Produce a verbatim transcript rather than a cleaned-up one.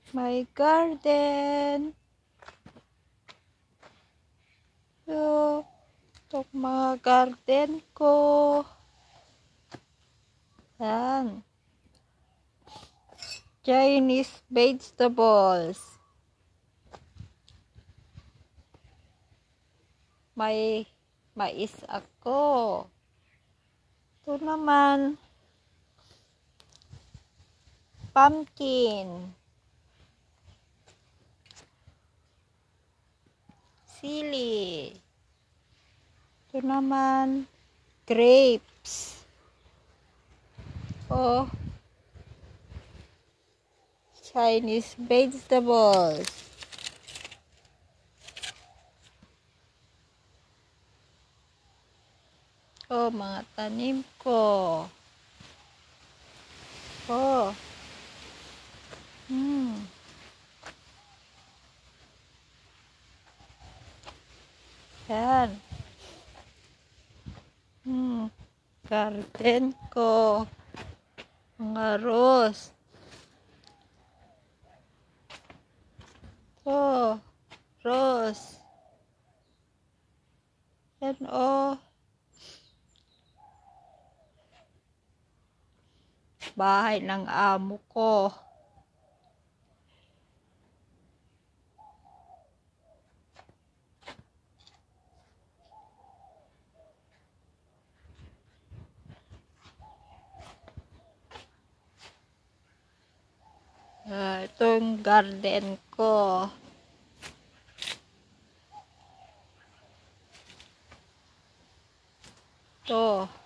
My garden. So, ito mga garden ko. Yan. Chinese vegetables. May mais ako. Ito naman, pumpkin. Sili. Ito naman, grapes. Oh, Chinese vegetables. Oh, mga tanim ko. Oh. Hmm. Yan. Hmm. Garden ko. Mga rose. Oh. Rose. Yan oh. Bahay ng amo ko. Uh, ito yung garden ko. Ito.